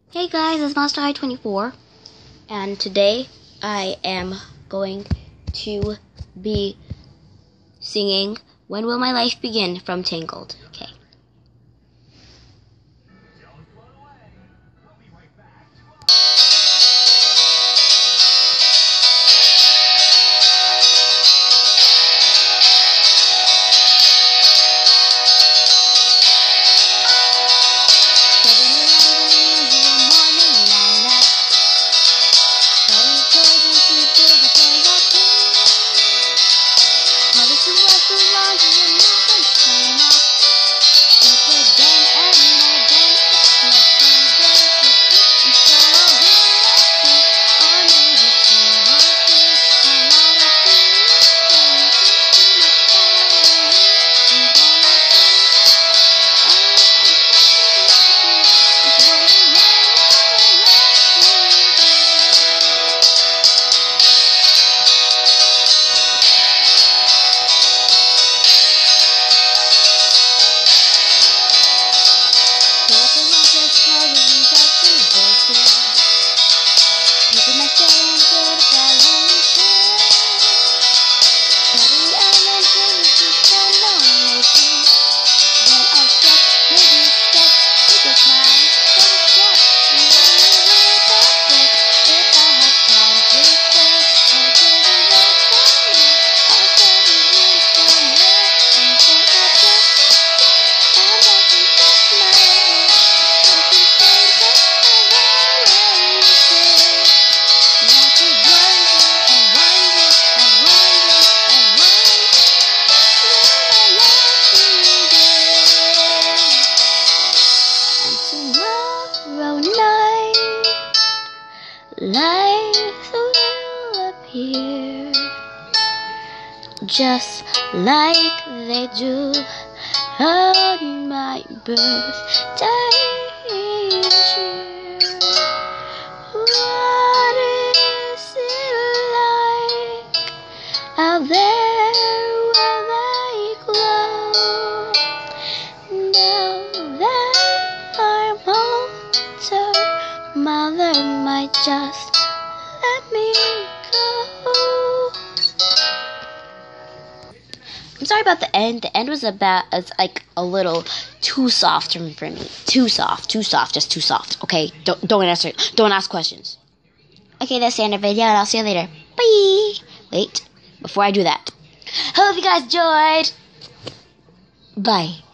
Hey guys, it's Monsterhigh24, and today I am going to be singing When Will My Life Begin from Tangled. Okay. Life will appear just like they do on my birthday each year. What is it like out there where they glow? Now that I'm older, Mother might just let me go. I'm sorry about the end. The end was it's like a little too soft for me. Too soft, just too soft. Okay, don't ask questions. Okay, that's the end of the video, and I'll see you later. Bye. Wait, before I do that, hope you guys enjoyed. Bye.